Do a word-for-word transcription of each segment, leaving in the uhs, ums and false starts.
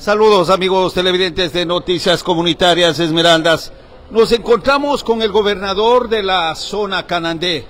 Saludos amigos televidentes de Noticias Comunitarias Esmeraldas. Nos encontramos con el gobernador de la zona Canandé,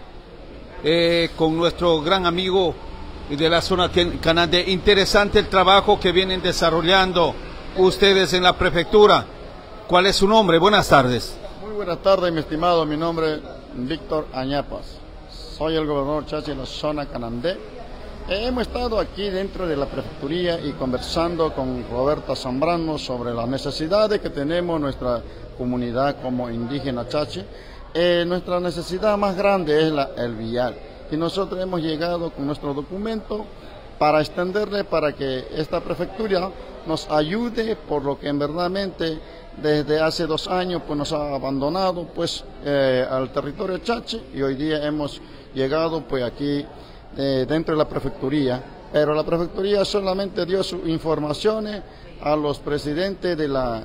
eh, con nuestro gran amigo de la zona Canandé. Interesante el trabajo que vienen desarrollando ustedes en la prefectura. ¿Cuál es su nombre? Buenas tardes. Muy buenas tardes, mi estimado. Mi nombre es Víctor Añapas. Soy el gobernador Chachi de la zona Canandé. Eh, hemos estado aquí dentro de la prefecturía y conversando con Roberta Zambrano sobre las necesidades que tenemos nuestra comunidad como indígena Chachi. Eh, nuestra necesidad más grande es la, el vial. Y nosotros hemos llegado con nuestro documento para extenderle para que esta prefectura nos ayude, por lo que en verdadmente desde hace dos años pues nos ha abandonado pues eh, al territorio Chachi, y hoy día hemos llegado pues aquí eh, dentro de la prefecturía, pero la prefecturía solamente dio sus informaciones a los presidentes de la,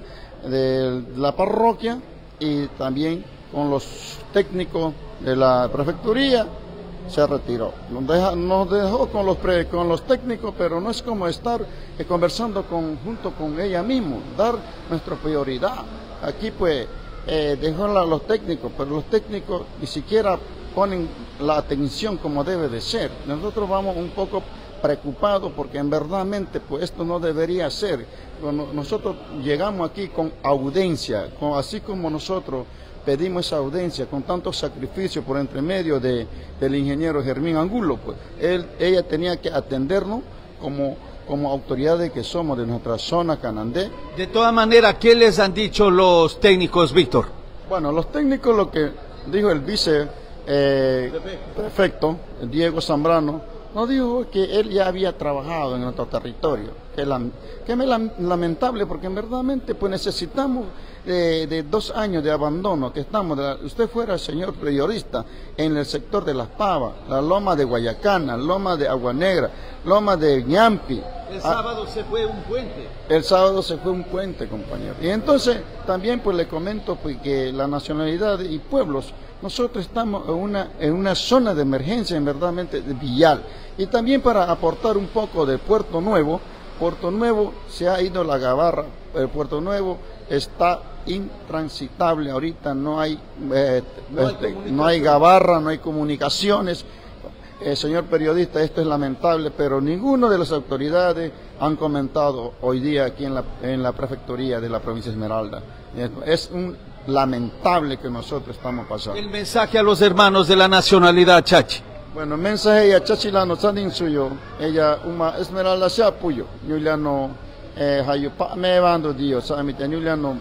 de la parroquia y también con los técnicos de la prefecturía. Se retiró, nos, deja, nos dejó con los, pre, con los técnicos, pero no es como estar eh, conversando con, junto con ella misma, dar nuestra prioridad. Aquí pues eh, dejó a los técnicos, pero los técnicos ni siquiera ponen la atención como debe de ser. Nosotros vamos un poco preocupados porque en verdadmente pues esto no debería ser. Cuando nosotros llegamos aquí con audiencia, con, así como nosotros pedimos esa audiencia con tanto sacrificio por entre medio de, del ingeniero Germín Angulo, pues él, ella tenía que atendernos como, como autoridades que somos de nuestra zona Canandé. De todas maneras, ¿qué les han dicho los técnicos, Víctor? Bueno, los técnicos, lo que dijo el vice eh, prefecto, Diego Zambrano, nos dijo que él ya había trabajado en nuestro territorio, que, la, que es lamentable porque en verdadmente pues necesitamos de, de dos años de abandono que estamos. De la, usted fuera, señor periodista, en el sector de Las Pavas, la loma de Guayacana, loma de Agua Negra, loma de Ñampi. El sábado ah, se fue un puente. El sábado se fue un puente, compañero. Y entonces también pues le comento pues que la nacionalidad y pueblos, nosotros estamos en una, en una zona de emergencia en verdaderamente vial. Y también para aportar un poco de Puerto Nuevo, Puerto Nuevo se ha ido la gabarra, el Puerto Nuevo está intransitable ahorita, no hay, eh, no, este, hay no hay gabarra, no hay comunicaciones. Eh, señor periodista, esto es lamentable, pero ninguno de las autoridades han comentado hoy día aquí en la, en la prefecturía de la provincia de Esmeralda. Es un lamentable que nosotros estamos pasando. El mensaje a los hermanos de la nacionalidad Chachi. Bueno, el mensaje a Chachi la no saben suyo, ella una Esmeralda se apoyo, Juliano eh hayo pa me bando Dios, sabe te Juliano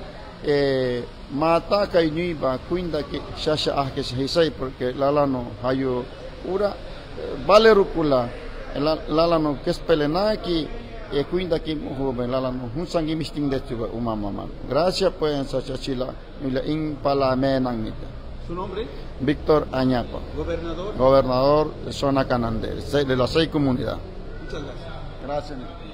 eh mata kai niba cuinda que shasha ah que se hisai porque la la no hayo ura vale rukula la la no que es pelenaki e cuinda que joven la la no un sangi misting de tu umama man. Gracias pues a Chachi la in pala menangita. ¿Su nombre? Víctor Añapa. Gobernador. Gobernador de zona Canandé, de las seis comunidades. Muchas gracias. Gracias.